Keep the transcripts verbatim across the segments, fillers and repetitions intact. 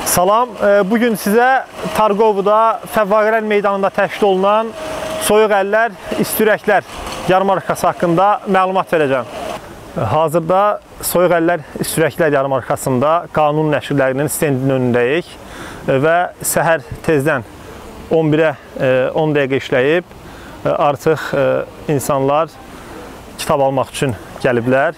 Salam, bugün sizə Targovuda Fəvvarələr meydanında təşkil olunan Soyuq əllər, İstirəklər yarmarkası haqqında məlumat verəcəm. Hazırda Soyuq əllər, İstirəklər yarmarkasında qanun nəşrlərinin stendinin önündəyik və səhər tezdən on birə on dəqiqə işləyib, artıq insanlar kitab almaq üçün gəliblər.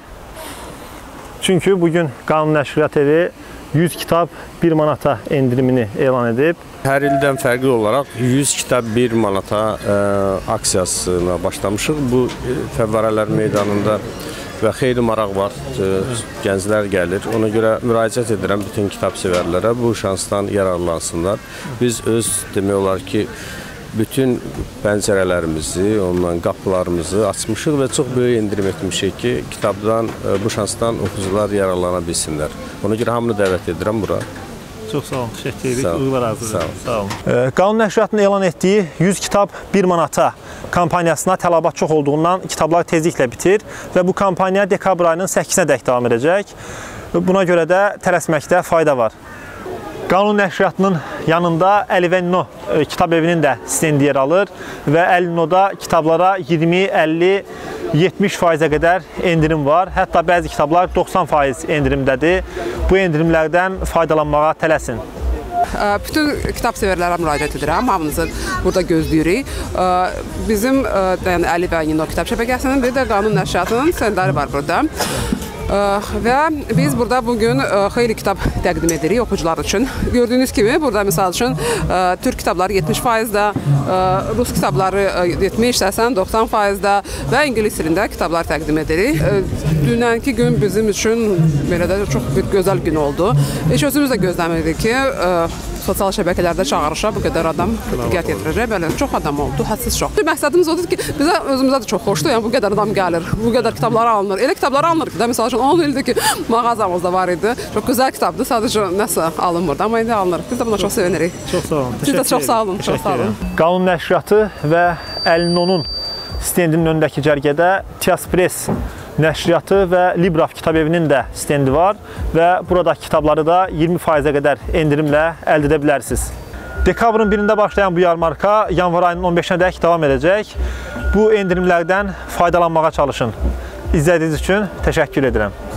Çünki bugün Qanun Nəşriyyat evi yüz kitab bir manata endirimini elan edib. Hər ildən fərqli olaraq yüz kitab bir manata ə, aksiyasına başlamışıq. Bu Fəvvarələr meydanında və xeyli maraq var, gənclər gəlir. Ona görə müraciət edirəm bütün kitab sevərlərə bu şansdan yararlansınlar. Biz öz demək olar ki, bütün pəncərələrimizi, ondan qapılarımızı açmışıq və çox böyük endirim etmişik ki, kitabdan, bu şansdan oxucular yararlana bilsinlər. Ona görə hamını dəvət edirəm bura. Çox sağ olun, təşəkkür edirik. Uğurlar arzulayırıq. Sağ olun. Qanun Nəşriyyatının elan etdiyi yüz kitab bir manata kampaniyasına tələbat çox olduğundan kitablar tezliklə bitir və bu kampaniya dekabr ayının səkkizinə dək davam edəcək. Buna görə də tələsməkdə fayda var. Qanun Nəşriyyatının yanında Əli və Nino kitab evinin də stendi yer alır və Əli Ninoda kitablara iyirmi, əlli, yetmiş faizə qədər endirim var. Hətta bəzi kitablar doxsan faiz endirimdədir. Bu endirimlərdən faydalanmağa tələsin. Bütün kitab sevərlərə müraciət edirəm. Hamınızı burada gözləyirik. Bizim yəni Əli və Nino kitab şəbəkəsinin, bir də Qanun Nəşriyyatının stendləri var burada. Və biz burada bugün xeyli kitab təqdim edirik oxucular üçün. Gördüyünüz kimi burada misal üçün türk kitabları yetmiş faizdə, rus kitabları yetmiş, səksən, doxsan faizdə və ingilis dilində kitablar təqdim edirik. Dünənki gün bizim üçün belə də çox bir gözəl gün oldu. Heç özümüz də gözləmirdik ki, sosial şəbəkələrdə çağırışa bu qədər adam diqqət yetirəcək. Belə çox adam oldu, hədsiz çox. Məqsədimiz odur ki, bizə özümüzə də çox xoşdur. Yəni bu qədər adam gəlir, bu qədər kitablar alınır. Elə kitablar alınır ki, də misal üçün on ildir ki, mağazamızda var idi. Çox gözəl kitabdır, sadəcə nəsə alınmırdı, amma indi alınır. Biz də buna çox sevinirik. Çox sağ olun. Siz də çox sağ olun. Çox sağ olun. Qanun Nəşriyyatı və Əli Nino'nun stendinin önündəki cərgədə Tiaspress Nəşriyyatı və Libraf kitab evinin də stendi var və buradakı kitabları da iyirmi faizə qədər endirimlə əldə edə bilərsiniz. Dekabrın birində başlayan bu yarmarka yanvar ayının on beşinə dək davam edəcək. Bu endirimlərdən faydalanmağa çalışın. İzlədiyiniz üçün təşəkkür edirəm.